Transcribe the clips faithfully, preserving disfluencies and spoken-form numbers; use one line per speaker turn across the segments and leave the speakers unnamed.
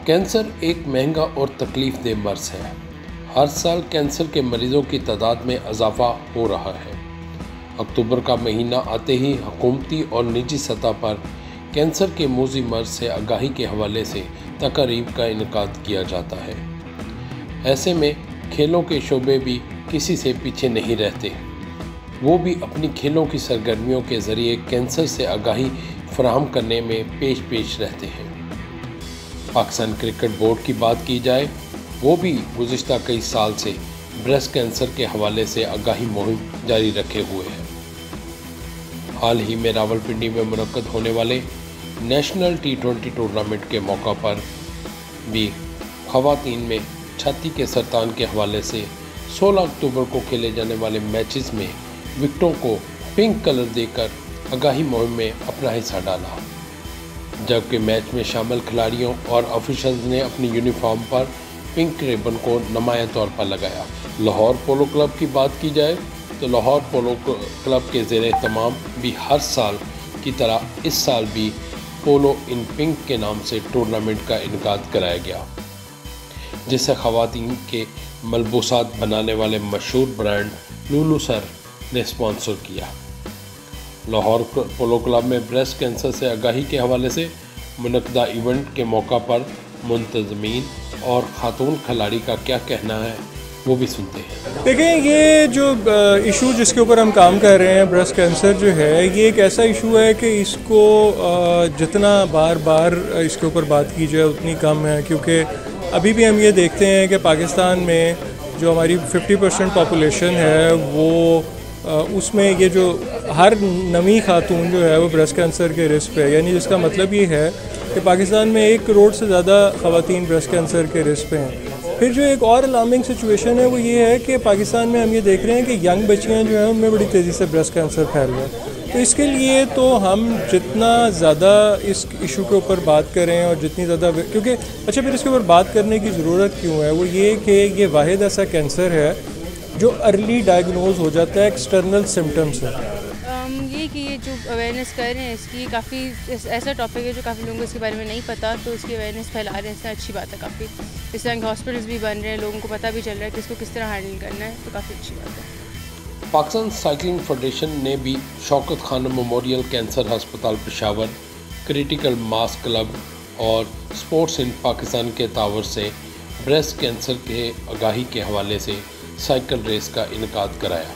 Cancer ایک مہنگا اور تکلیف دہ مرض ہے۔ ہر سال کینسر کے مریضوں کی تعداد میں اضافہ ہو رہا ہے۔ اکتوبر کا مہینہ آتے ہی حکومتی اور نجی سطح پر کینسر کے موذی مرض سے آگاہی کے حوالے سے تقاریب کا انعقاد کیا جاتا ہے۔ ایسے میں کھیلوں کے شعبے بھی کسی سے پیچھے نہیں رہتے۔ وہ بھی اپنی کھیلوں کی سرگرمیوں کے ذریعے کینسر سے آگاہی فراہم کرنے میں پیش پیش رہتے ہیں۔ پاکستان کرکٹ بورڈ کی بات کی جائے، وہ بھی گزشتہ کئی سال سے بریسٹ کینسر کے حوالے سے آگاہی مہم جاری رکھے ہوئے ہے۔ حال ہی میں راولپنڈی میں منعقد ہونے والے نیشنل ٹی ٹوینٹی ٹورنامنٹ کے موقع پر بھی خواتین میں چھاتی کے سرطان کے حوالے سے سولہ اکتوبر کو کھیلے جانے والے میچز میں وکٹوں کو پنک کلر دے کر آگاہی مہم میں اپنا حصہ ڈالا، جبکہ میچ میں شامل کھلاڑیوں اور آفیشلز نے اپنی یونیفارم پر پنک ریبن کو نمایاں طور پر لگایا۔ لاہور پولو کلب کی بات کی جائے تو لاہور پولو کلب کے زیر اہتمام بھی ہر سال کی طرح اس سال بھی پولو ان پنک کے نام سے ٹورنامنٹ کا انعقاد کرایا گیا، جسے خواتین کے ملبوسات بنانے والے مشہور برانڈ لولو سر نے اسپانسر کیا۔ لاہور پولو کلب میں بریسٹ کینسر سے آگاہی کے حوالے سے منعقدہ ایونٹ کے موقع پر منتظمین اور خاتون کھلاڑی کا کیا کہنا ہے، وہ بھی سنتے ہیں۔
دیکھیں، یہ جو ایشو جس کے اوپر ہم کام کر رہے ہیں، بریسٹ کینسر جو ہے، یہ ایک ایسا ایشو ہے کہ اس کو جتنا بار بار اس کے اوپر بات کی جائے اتنی کم ہے، کیونکہ ابھی بھی ہم یہ دیکھتے ہیں کہ پاکستان میں جو ہماری ففٹی پرسینٹ پاپولیشن ہے، وہ اس میں یہ جو ہر نویں خاتون جو ہے وہ بریسٹ کینسر کے رسک پہ ہے، یعنی جس کا مطلب یہ ہے کہ پاکستان میں ایک کروڑ سے زیادہ خواتین بریسٹ کینسر کے رسک پہ ہیں۔ پھر جو ایک اور الارمنگ سچویشن ہے وہ یہ ہے کہ پاکستان میں ہم یہ دیکھ رہے ہیں کہ ینگ بچیاں جو ہیں ان میں بڑی تیزی سے بریسٹ کینسر پھیل رہا ہے۔ تو اس کے لیے تو ہم جتنا زیادہ اس ایشو کے اوپر بات کریں اور جتنی زیادہ، کیونکہ اچھا پھر اس کے اوپر بات کرنے کی ضرورت کیوں ہے، وہ یہ کہ یہ واحد ایسا کینسر ہے جو ارلی ڈائگنوز ہو جاتا ہے ایکسٹرنل سمٹم سے۔
یہ کہ یہ جو اویئرنیس کر رہے ہیں اس کی کافی ایسا ٹاپک ہے جو کافی لوگوں کو اس کے بارے میں نہیں پتہ، تو اس کی اویئرنیس پھیلا رہے ہیں، اس سے اچھی بات ہے کافی۔ اس طرح کے ہاسپٹلس بھی بن رہے ہیں، لوگوں کو پتہ بھی چل رہا ہے کہ اس کو کس طرح ہینڈل کرنا ہے، تو کافی اچھی بات ہے۔
پاکستان سائیکلنگ فیڈریشن نے بھی شوکت خانم میموریل کینسر ہسپتال پشاور، کریٹیکل ماس کلب اور اسپورٹس ان پاکستان کے تعاون سے بریسٹ کینسر کے آگاہی کے حوالے سے سائیکل ریس کا انعقاد کرایا،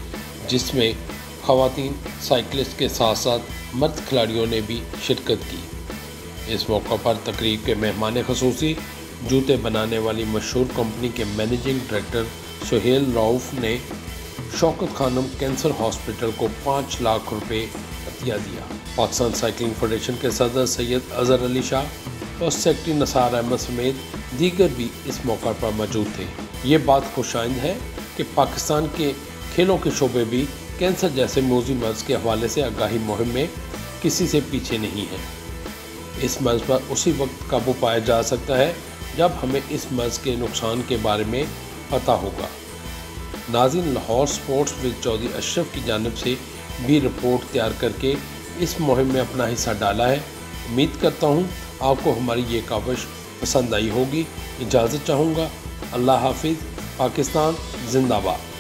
جس میں خواتین سائیکلسٹ کے ساتھ ساتھ مرد کھلاڑیوں نے بھی شرکت کی۔ اس موقع پر تقریب کے مہمان خصوصی جوتے بنانے والی مشہور کمپنی کے مینیجنگ ڈائریکٹر سہیل رؤف نے شوکت خانم کینسر ہاسپٹل کو پانچ لاکھ روپے عطیہ دیا۔ پاکستان سائیکلنگ فیڈریشن کے صدر سید اظہر علی شاہ اور سیکرٹری نثار احمد سمیت دیگر بھی اس موقع پر موجود تھے۔ یہ بات خوش آئند ہے کہ پاکستان کے کھیلوں کے شعبے بھی کینسر جیسے موذی مرض کے حوالے سے آگاہی مہم میں کسی سے پیچھے نہیں ہے۔ اس مرض پر اسی وقت قابو پایا جا سکتا ہے جب ہمیں اس مرض کے نقصان کے بارے میں پتہ ہوگا۔ ناظرین، لاہور سپورٹس ود چودھری اشرف کی جانب سے بھی رپورٹ تیار کر کے اس مہم میں اپنا حصہ ڈالا ہے۔ امید کرتا ہوں آپ کو ہماری یہ کاوش پسند آئی ہوگی۔ اجازت چاہوں گا۔ اللہ حافظ۔ پاکستان زندہ باد۔